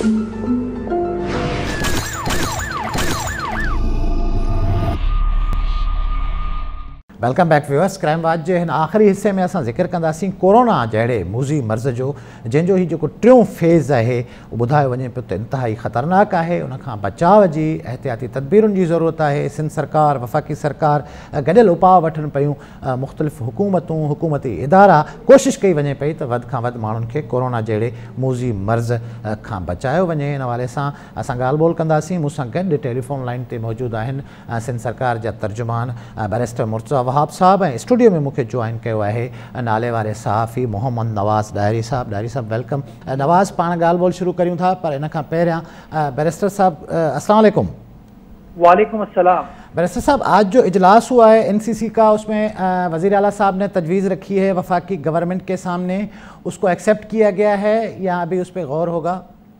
Welcome back viewers. Crime watch जे हिन आख़िरी हिस्से में असां ज़िक्र कंदासीं कोरोना जहिड़े मूज़ी मर्ज़ जो, जंहिंजो ही जेको टियों फेज़ आहे उहो ॿुधायो वञे पियो त इंतिहाई ख़तरनाक आहे। उनखां बचाव जी एहतियाती तदबीरुनि जी ज़रूरत आहे। सिंध सरकार, वफ़ाक़ी सरकार गॾियल उपाउ वठनि पियूं। मुख़्तलिफ़ हुकूमतूं, हुकूमती इदारा कोशिशि कई वञे पई त वधि खां वधि माण्हुनि खे कोरोना जहिड़े मूज़ी मर्ज़ खां बचायो वञे। इन हवाले सां असां ॻाल्हि ॿोल कंदासीं। मूंसां गॾु टेलीफोन लाइन ते मौजूदु आहिनि सिंध सरकार जा तर्जुमान बैरिस्टर मुर्तज़ा वहाब साहब, ऐं स्टूडियो में मूंखे जॉइन कयो आहे नाले वारे सहाफ़ी मोहम्मद नवाज़ डायरी साहब। डायरी साहब वेलकम। नवाज़, पाण ॻाल्हि ॿोल शुरू करियूं था, पर इन खां पहिरियां बैरिस्टर साहब अस्सलाम वालेकुम। वालेकुम अस्सलाम। बैरिस्टर साहब, आज जो इजलास हुआ है NCC का, उसमें वज़ीर आला साहब ने तजवीज़ रखी है वफाकी गवर्नमेंट के सामने, उसको एक्सेप्ट किया गया है या अभी उस पर गौर होगा?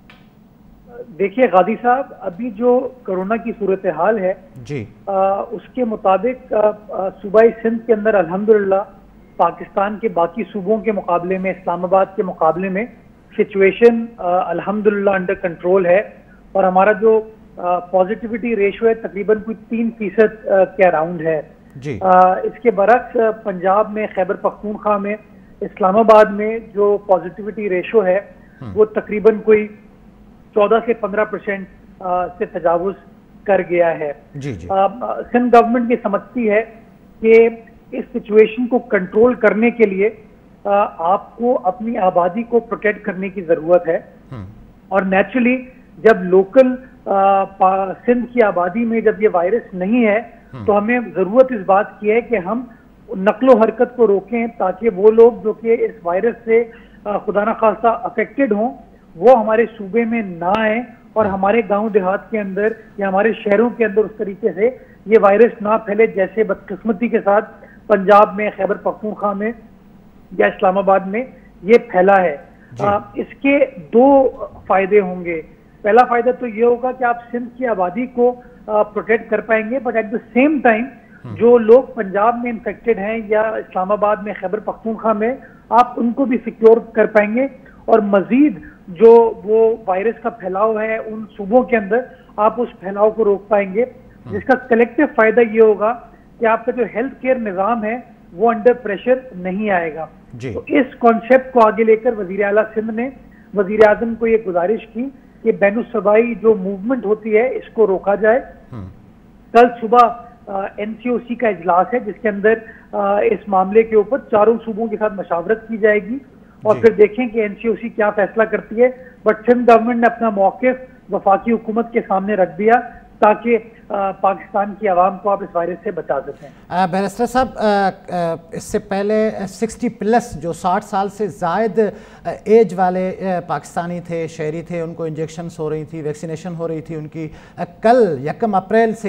देखिए गादी साहब, अभी जो कोरोना की सूरत हाल है जी, उसके मुताबिक सूबाई सिंध के अंदर अल्हम्दुलिल्लाह पाकिस्तान के बाकी सूबों के मुकाबले में, इस्लामाबाद के मुकाबले में सिचुएशन अल्हम्दुलिल्लाह अंडर कंट्रोल है। और हमारा जो पॉजिटिविटी रेशो है तकरीबन कोई 3% के अराउंड है जी। इसके बरक्स पंजाब में, खैबर पख्तूनख्वा में, इस्लामाबाद में जो पॉजिटिविटी रेशो है वो तकरीबन कोई 14 से 15% से तजावुज कर गया है। जी जी। सिंध गवर्नमेंट ये समझती है कि इस सिचुएशन को कंट्रोल करने के लिए आपको अपनी आबादी को प्रोटेक्ट करने की जरूरत है। और नेचुरली जब लोकल सिंध की आबादी में जब ये वायरस नहीं है तो हमें जरूरत इस बात की है कि हम नकलो हरकत को रोकें, ताकि वो लोग जो कि इस वायरस से खुदा न खास्ता अफेक्टेड हों वो हमारे सूबे में ना आए और हमारे गांव देहात के अंदर या हमारे शहरों के अंदर उस तरीके से ये वायरस ना फैले जैसे बदकिस्मती के साथ पंजाब में, खैबर पख्तूनख्वा में या इस्लामाबाद में ये फैला है। इसके दो फायदे होंगे। पहला फायदा तो ये होगा कि आप सिंध की आबादी को प्रोटेक्ट कर पाएंगे, but at the same time जो लोग पंजाब में इन्फेक्टेड हैं या इस्लामाबाद में, खैबर पख्तूनख्वा में, आप उनको भी सिक्योर कर पाएंगे। और मजीद जो वो वायरस का फैलाव है उन सूबों के अंदर आप उस फैलाव को रोक पाएंगे, जिसका कलेक्टिव फायदा ये होगा कि आपका जो हेल्थ केयर निज़ाम है वो अंडर प्रेशर नहीं आएगा। तो इस कॉन्सेप्ट को आगे लेकर वजीर आला सिंध ने वजीर आजम को ये गुजारिश की कि बैनुस्सूबाई जो मूवमेंट होती है इसको रोका जाए। कल सुबह NCOC का इजलास है जिसके अंदर इस मामले के ऊपर चारों सूबों के साथ मशावरत की जाएगी और फिर देखें कि NCOC क्या फैसला करती है। बट सिंध गवर्नमेंट ने अपना मौक़िफ़ वफाकी हुकूमत के सामने रख दिया ताकि पाकिस्तान की आवाम को आप इस वायरस से बचा सकें। बैरिस्टर साहब, इससे पहले 60+ जो 60 साल से ज़ायद एज वाले पाकिस्तानी थे, शहरी थे, उनको इंजेक्शन्स हो रही थी, वैक्सीनेशन हो रही थी उनकी। कल 1 अप्रैल से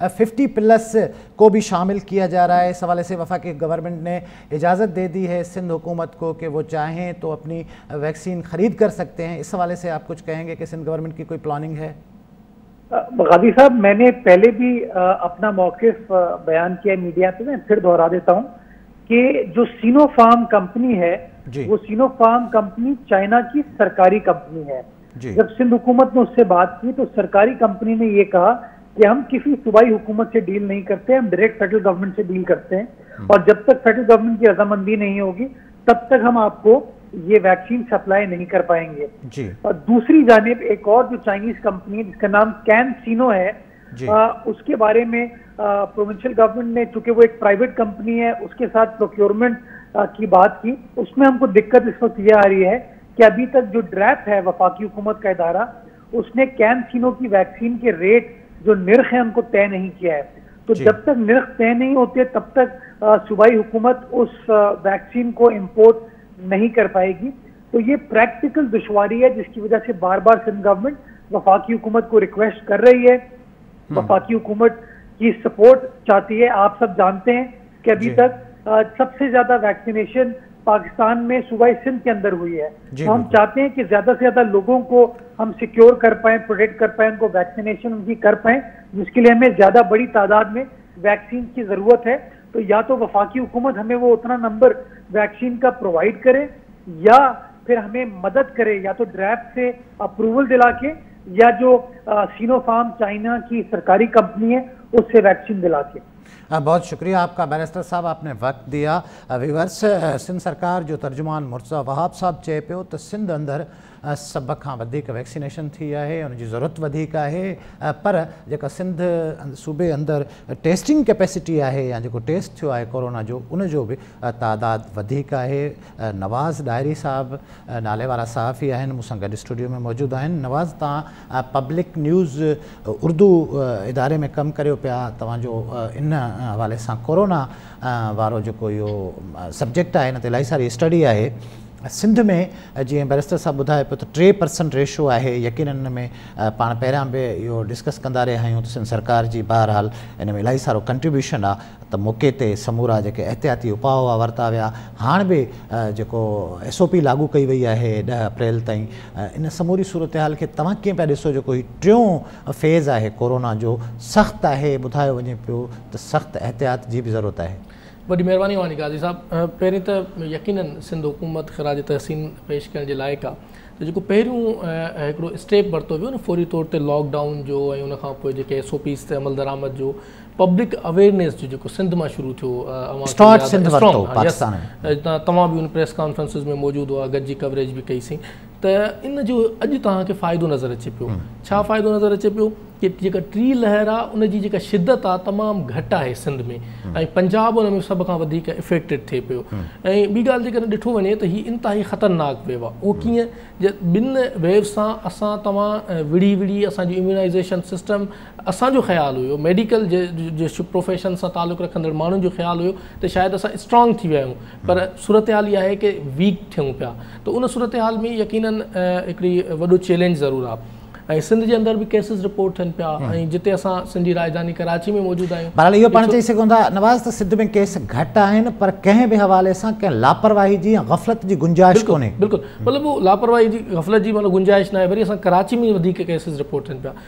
50+ को भी शामिल किया जा रहा है। इस हवाले से वफाकी गवर्नमेंट ने इजाज़त दे दी है सिंध हुकूमत को कि वो चाहें तो अपनी वैक्सीन ख़रीद कर सकते हैं। इस हवाले से आप कुछ कहेंगे कि सिंध गवर्नमेंट की कोई प्लानिंग है? गादी साहब, मैंने पहले भी अपना मौक़िफ़ बयान किया मीडिया पे, मैं फिर दोहरा देता हूं कि जो सिनोफार्म कंपनी है वो सिनोफार्म कंपनी चाइना की सरकारी कंपनी है। जब सिंध हुकूमत ने उससे बात की तो सरकारी कंपनी ने ये कहा कि हम किसी सूबाई हुकूमत से डील नहीं करते, हम डायरेक्ट फेडरल गवर्नमेंट से डील करते हैं और जब तक फेडरल गवर्नमेंट की रजामंदी नहीं होगी तब तक हम आपको ये वैक्सीन सप्लाई नहीं कर पाएंगे जी। और दूसरी जानिब एक और जो चाइनीज कंपनी है जिसका नाम कैनसिनो है, उसके बारे में प्रोविंशियल गवर्नमेंट ने, चूंकि वो एक प्राइवेट कंपनी है, उसके साथ प्रोक्योरमेंट की बात की। उसमें हमको दिक्कत इस वक्त ये आ रही है कि अभी तक जो ड्रैप है वफाकी हुकूमत का इदारा, उसने कैनसिनो की वैक्सीन के रेट जो निर्ख है उनको तय नहीं किया है। तो जब तक निर्ख तय नहीं होते तब तक सूबाई हुकूमत उस वैक्सीन को इम्पोर्ट नहीं कर पाएगी। तो ये प्रैक्टिकल दुश्वारी है जिसकी वजह से बार बार सिंध गवर्नमेंट वफाकी हुकूमत को रिक्वेस्ट कर रही है, वफाकी हुकूमत की सपोर्ट चाहती है। आप सब जानते हैं कि अभी तक सबसे ज्यादा वैक्सीनेशन पाकिस्तान में सूबाई सिंध के अंदर हुई है। तो हम चाहते हैं कि ज्यादा से ज्यादा लोगों को हम सिक्योर कर पाएं, प्रोटेक्ट कर पाएं, उनको वैक्सीनेशन उनकी कर पाएं, जिसके लिए हमें ज्यादा बड़ी तादाद में वैक्सीन की जरूरत है। तो या तो वफाकी हुकूमत हमें वो उतना नंबर वैक्सीन का प्रोवाइड करे या फिर हमें मदद करे, या तो ड्रैप से अप्रूवल दिला के, या जो सिनोफार्म चाइना की सरकारी कंपनी है उससे वैक्सीन दिला के। बहुत शुक्रिया आपका बैरिस्टर साहब, आपने वक्त दिया। व्यूअर्स, सिंध सरकार जो तर्जुमान मुर्तज़ा वहाब साहब चए पियो त सिंध अंदर सब खां वधीक वैक्सीनेशन थी आहे, उनजी ज़रूरत वधीक आहे, पर जेका सिंध सूबे अंदरि टेस्टिंग कैपेसिटी आहे या जेको टेस्ट थियो आहे कोरोना जो, उनजो बि तादाद वधीक आहे। नवाज़ डायरी साहब नाले वारा सहाफ़ी आहिनि, मूंसां गॾु स्टूडियो में मौजूदु आहिनि। नवाज़, तव्हां पब्लिक न्यूज़ उर्दू इदारे में कमु करियो पिया, तव्हांजो इन हवाले सां कोरोना वारो जेको इहो सब्जेक्ट आहे, इन ते इलाही सारी स्टडी आहे। सिंध में जीअं बैरिस्टर साहब ॿुधाए पियो त 3% रेशो आहे, यकीनन इन में पाण पहिरियां बि इहो डिस्कस कंदा रहिया आहियूं त सिंध सरकार जी बहरहाल इन में इलाही सारो कंट्रीब्यूशन आहे त मौक़े ते समूरा जेके एहतियाती उपाउ हुआ वरिता विया। हाणे बि जेको SOP लागू कई वई आहे 10 अप्रैल ताईं। इन समूरी सूरत हाल खे तव्हां कीअं पिया ॾिसो? जेको हीउ टियों फेज़ आहे कोरोना जो, सख़्तु आहे, ॿुधायो वञे पियो त सख़्तु एहतियात जी बि ज़रूरत आहे। वॾी महिरबानी वानी गाज़ी साहब। पहिरीं त यकीनन सिंध हुकूमत ख़राज तहसीन पेश करण जे लाइक़ु आहे त जेको पहिरियों हिकिड़ो स्टेप वरितो वियो न फौरी तौर ते लॉकडाउन जो, ऐं उनखां पोइ जेके SOPs ते अमल दरामद जो, पब्लिक अवेयरनेस जो जेको सिंध मां शुरू थियो, तव्हां बि उन प्रेस कॉन्फ्रेंसिस में मौजूदु हुआ, गॾिजी कवरेज बि कईसीं, त इन जो अॼु तव्हांखे फ़ाइदो नज़र अचे पियो। छा फ़ाइदो नज़र अचे पियो कि जेका टी लहर आहे उनजी जेका शिदत आहे तमामु घटि आहे सिंध में, ऐं पंजाब उन में सभ खां वधीक इफेक्टेड थिए पियो। ऐं ॿी ॻाल्हि जेकॾहिं ॾिठो वञे त हीअ इंतिहाई ख़तरनाक वेव आहे। उहो कीअं? ॿिनि वेव सां असां तव्हां विड़ी असांजो इम्यूनाइज़ेशन सिस्टम, असांजो ख़्यालु हुयो, मेडिकल जे प्रोफेशन सां तालुक़ु रखंदड़ माण्हुनि जो ख़्यालु हुयो त शायदि असां स्ट्रॉन्ग थी विया आहियूं, पर सूरत हाल इहा आहे की वीक थियूं पिया। त उन सूरत हाल में यकीनन हिकिड़ी वॾो चैलेंज ज़रूरु आहे। ऐं सिंध जे अंदरि बि केसिस रिपोर्ट थियनि पिया, ऐं जिते असां सिंधी राजधानी कराची में मौजूदु आहियूं। बहरहाल इहो पाण चई सघूं था नवाज़ त सिंध में केस घटि आहिनि, पर कंहिं बि हवाले सां कंहिं लापरवाही जी या गफ़लत जी गुंजाइश कोन्हे। बिल्कुलु, मतिलबु उहो लापरवाही जी गफ़लत जी मतिलबु गुंजाइश न आहे। वरी असां कराची में वधीक केसिस रिपोर्ट थियनि पिया।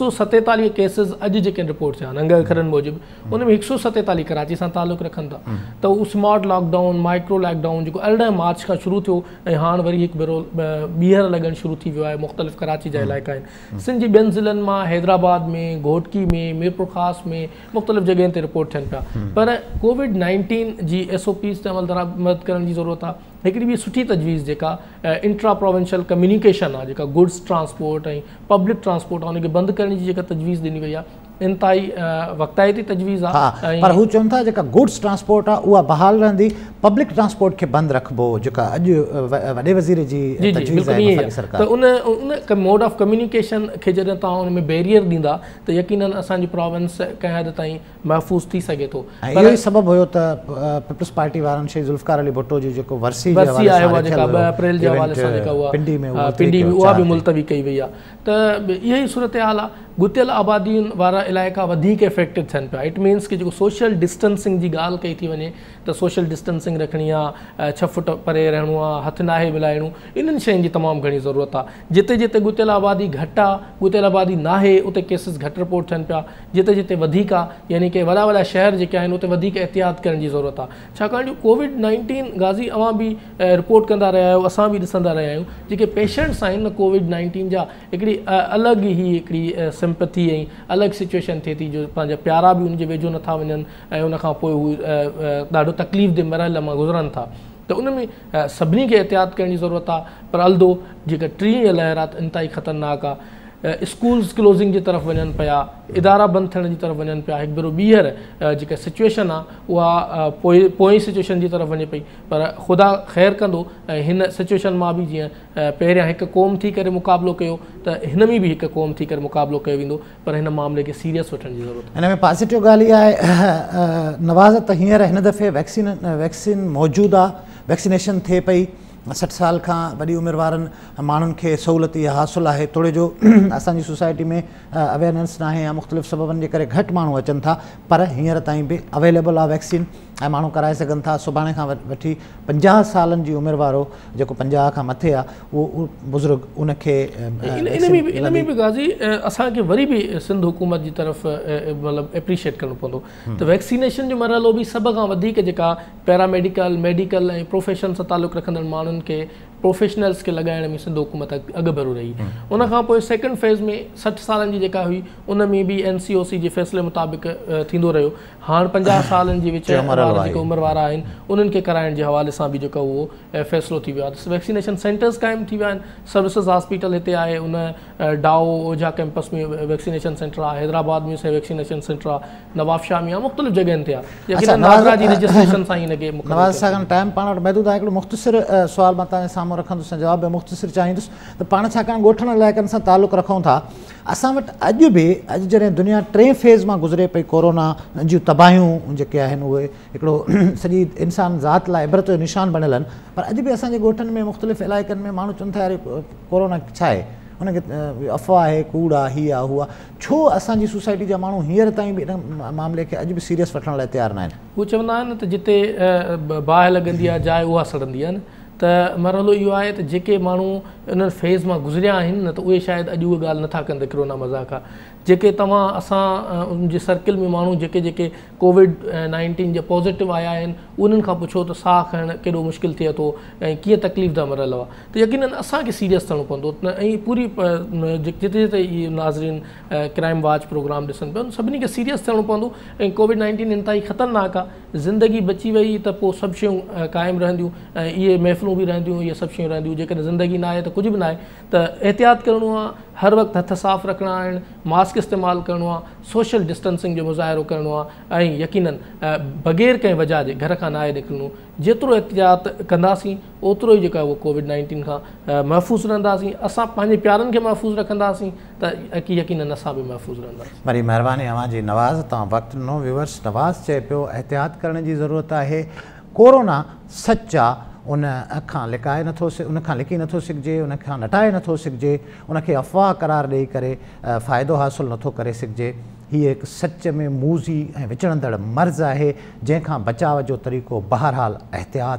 247 केसिस अॼु जेके रिपोर्ट थिया आहिनि अंग अखरनि मूजिबि, उन में 147 कराची सां तालुक़ु रखनि था। त उहो स्मार्ट लॉकडाउन, माइक्रो लॉकडाउन जेको 18 मार्च खां शुरू थियो, ऐं हाणे वरी हिकु भेरो ॿीहर लॻणु शुरू थी वियो आहे। मुख़्तलिफ़ कराची जा इलाइक़ा आहिनि। सिंध जी ॿियनि ज़िलनि मां हैदराबाद में, घोटकी में, मीरपुर ख़ास में, मुख़्तलिफ़ जॻहियुनि ते रिपोर्ट थियनि पिया। पर कोविड-19 जी SOPs ते अमल दरामद करण जी ज़रूरत आहे। हिकिड़ी ॿी सुठी तजवीज़ जेका इंट्रा प्रोविंशियल कम्युनिकेशन आहे, जेका गुड्स ट्रांसपोर्ट ऐं पब्लिक ट्रांसपोर्ट आहे, उनखे बंदि करण जी जेका तजवीज़ ॾिनी वई आहे, इंतिहाई वक़्तायती तजवीज़ आहे। पर हू चवनि था जेका गुड्स ट्रांसपोर्ट आहे उहा बहाल रहंदी, पब्लिक ट्रांसपोर्ट खे बंदि रखिबो, जेका अॼु वॾे वज़ीर जी तजवीज़ आहे सरकार। त उन मोड ऑफ कम्युनिकेशन खे जॾहिं तव्हां उन में बैरियर ॾींदा त यकीनन असांजी प्रोविंस कंहिं हद ताईं महफ़ूज़ थी सघे थो। इहो ई सबबु हुयो त पीपल्स पार्टी वारनि शहीद ज़ुल्फ़िकार अली भुट्टो जी जेको वर्सी आहे उहा जेका 2 अप्रैल जे हवाले सां जेका उहा पिंडी में उहा बि मुलतवी कई वई आहे। त इहा ई सूरत हाल आहे। गुतियल आबादियुनि वारा इलाइक़ा वधीक इफेक्टेड थियनि पिया। इट मीन्स कि जेको सोशल डिस्टेंसिंग जी ॻाल्हि कई थी वञे त सोशल डिस्टेंसिंग रखणी आहे, 6 फुट परे रहणो आहे, हथ नाहे मिलाइणो, इन्हनि शयुनि जी तमामु घणी ज़रूरत आहे। जिते जिते गुतियल आबादी घटि आहे, गुतियल आबादी नाहे, उते केसिस घटि रिपोर्ट थियनि पिया। जिते जिते वधीक आहे, यानी कि वॾा वॾा शहर जेके आहिनि उते वधीक एहतियात करण जी ज़रूरत आहे। छाकाणि जो कोविड-19 गाज़ी अवां बि रिपोर्ट कंदा रहिया आहियो, असां बि ॾिसंदा रहिया आहियूं, जेके पेशेंट्स आहिनि न कोविड-19 जा, हिकिड़ी अलॻि ई हिकिड़ी सिंपथी ऐं अलॻि सिचुएशन थिए थी, जो पंहिंजा प्यारा बि उनजे वेझो नथा वञनि, ऐं उनखां पोइ हू ॾाढो तकलीफ़ जे मरहल मां गुज़रनि था। त उन में सभिनी खे एहतियात करण जी ज़रूरत आहे। पर अलदो जेका 3 लहर आहे इंतिहाई ख़तरनाक आहे। स्कूल्स क्लोज़िंग जी तरफ़ वञनि पिया, इदारा बंदि थियण जी तरफ़ वञनि पिया। हिकु भेरो ॿीहर जेका सिचुएशन आहे उहा पोइ सिचुएशन जी तरफ़ वञे पई। पर ख़ुदा ख़ैरु कंदो, ऐं हिन सिचुएशन मां बि जीअं पहिरियां हिकु क़ौम थी करे मुक़ाबिलो कयो, त हिन में बि हिकु क़ौम थी करे मुक़ाबिलो कयो वेंदो। पर हिन मामले खे सीरियस वठण जी ज़रूरत आहे। हिन में पॉज़िटिव ॻाल्हि इहा आहे नवाज़ त हींअर हिन दफ़े वैक्सीन मौजूदु आहे, वैक्सीनेशन थिए पई। 60 साल खां वॾी उमिरि वारनि माण्हुनि खे सहूलियत इहा हासिलु आहे। थोरे जो असांजी सोसाइटी में अवेयरनेस न आहे या मुख़्तलिफ़ सबबनि जे करे घटि माण्हू अचनि था, पर हींअर ताईं बि अवेलेबल आहे वैक्सीन, ऐं माण्हू कराए सघनि था। सुभाणे खां वठी 50 सालनि जी उमिरि वारो जेको 50 खां मथे आहे उहो बुज़ुर्ग उनखे इन में बि गाज़ी असांखे वरी बि सिंध हुकूमत जी तरफ़ मतिलबु एप्रिशिएट करिणो पवंदो त वैक्सीनेशन जो मरहलो बि सभ खां वधीक जेका पैरामेडिकल, मेडिकल ऐं प्रोफेशन सां तालुक़ु रखंदड़ माण्हुनि खे प्रोफेशनल्स खे लॻाइण में सिंध हुकूमत अॻु भरो रही। उन खां पोइ सेकेंड फेज़ में 60 सालनि जी जेका हुई उन में बि NCOC जे फ़ैसिले मुताबिक़ थींदो रहियो। हाणे 50 सालनि जे विच वारा जेके उमिरि वारा आहिनि उन्हनि खे कराइण जे हवाले सां बि जेको उहो फ़ैसिलो थी वियो आहे। वैक्सीनेशन सेंटर्स क़ाइमु थी विया आहिनि। सर्विसिस हॉस्पिटल हिते आहे, उन डाओ ओझा कैंपस में वैक्सीनेशन सेंटर आहे, हैदराबाद में वैक्सीनेशन सेंटर आहे, नवाबशाह में आहे, मुख़्तलिफ़ जॻहियुनि ते आहे। नागरा जी रजिस्ट्रेशन सां हिनखे नवाज़ साहब टाइम पाण वटि महदूद आहे। हिकिड़ो मुख़्तसिर सुवाल मां तव्हांजे साम्हूं रखंदुसि, जवाब में मुख़्तसिर चाहींदुसि त पाण छाकाणि ॻोठनि इलाइक़नि सां तालुक़ु रखूं था, असां वटि अॼु बि अॼु जॾहिं दुनिया 3 फेज़ मां गुज़रे पई, कोरोना जूं तबाहियूं जेके आहिनि उहे हिकिड़ो सॼी इंसान ज़ात लाइ इबरत जो निशान बणियल आहिनि, पर अॼु बि असांजे ॻोठनि में मुख़्तलिफ़ इलाइक़नि में माण्हू चवनि था यार कोरोना छा आहे, हुनखे अफ़वाह आहे, कूड़ आहे, हीअ आहे, हूअ आहे। छो असांजी सोसाइटी जा माण्हू हींअर ताईं बि इन मामले खे अॼु बि सीरियस वठण लाइ तयारु न आहिनि? उहे चवंदा आहिनि त जिते बाहि लॻंदी आहे जाइ उहा सड़ंदी आहे न। त मरहलो इहो आहे त जेके माण्हू इन्हनि फेज़ मां गुज़रिया आहिनि न, त उहे शायदि अॼु उहा ॻाल्हि नथा कनि त किरोना मज़ाक़ आहे। जेके तव्हां असां उनजे सर्किल में माण्हू जेके कोविड-19 जे पॉज़िटिव आया आहिनि उन्हनि खां पुछो त साह खणणु केॾो मुश्किल थिए थो ऐं कीअं तकलीफ़ था मरल हुआ, त यकीनन असांखे सीरियस थियणो पवंदो। ऐं पूरी जिते जिते इहे नाज़रीन क्राइम वाच प्रोग्राम ॾिसनि पिया सभिनी खे सीरियस थियणो पवंदो। ऐं कोविड-19 इंतिहाई ख़तरनाक आहे। ज़िंदगी बची वई त पोइ सभु शयूं क़ाइमु रहंदियूं ऐं इहे महफ़िलूं बि रहंदियूं, इहे सभु शयूं रहंदियूं। जेकॾहिं ज़िंदगी न आहे त कुझु बि न आहे। त एहतियात करिणो आहे, हर वक़्तु हथ साफ़ रखणा आहिनि, मास्क इस्तेमालु करिणो आहे, सोशल डिस्टेंसिंग जो मुज़ाहिरो करिणो आहे ऐं यकीनन बग़ैर कंहिं वजह जे घर खां नाहे निकिरणो। जेतिरो एहतियात कंदासीं ओतिरो ई जेका उहो कोविड-19 खां महफ़ूज़ रहंदासीं। असां पंहिंजे प्यारनि खे महफ़ूज़ रखंदासीं त यकीनन असां बि महफ़ूज़ रहंदासीं। वरी महिरबानी अव्हांजी। नवाज़ तव्हां वक़्तु ॾिनो। व्यूअर्स, नवाज़ चए पियो एहतियात करण जी ज़रूरत आहे। कोरोना सच आहे, उन खां लिकाए नथो उनखां लिकी नथो सघिजे, उनखां नटाए नथो सघिजे, उनखे अफ़वाह करार ॾेई करे फ़ाइदो हासिलु नथो करे सघिजे। हीअ हिकु सच में मूज़ी ऐं विचड़ंदड़ मर्ज़ आहे जंहिंखां बचाव जो तरीक़ो बहरहाल एहतियात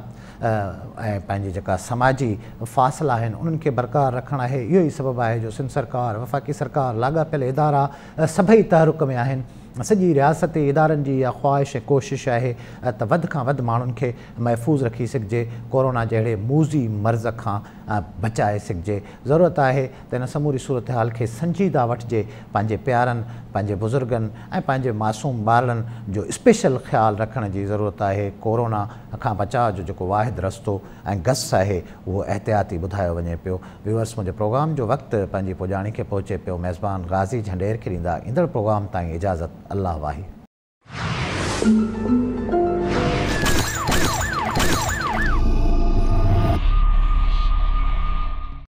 ऐं पंहिंजी जेका समाजी फ़ासिला आहिनि उन्हनि खे बरक़रार रखणु आहे। इहो ई सबबु आहे जो सिंध सरकार, वफ़ाक़ी सरकार, लाॻापियल इदारा सभई तहरुक में आहिनि। सॼी रियासती इदारनि जी इहा ख़्वाहिश ऐं कोशिशि आहे त वधि खां वधि माण्हुनि खे महफ़ूज़ रखी सघिजे, कोरोना जहिड़े मूज़ी मर्ज़ खां बचाए सघिजे। ज़रूरत आहे त इन समूरी सूरत हाल खे संजीदा वठिजे। पंहिंजे प्यारनि, पंहिंजे बुज़ुर्गनि ऐं पंहिंजे मासूम ॿारनि जो स्पेशल ख़्यालु रखण जी ज़रूरत आहे। कोरोना खां बचाव जो जेको वाहिद रस्तो ऐं गस आहे उहो एहतियाती ॿुधायो वञे पियो। व्यूअर्स, मुंहिंजे प्रोग्राम जो वक़्तु पंहिंजी पुॼाणी खे पहुचे पियो। मेज़बान गाज़ी झंडेर खे ॾींदा ईंदड़ प्रोग्राम ताईं इजाज़त। अल्लाह वाहिद।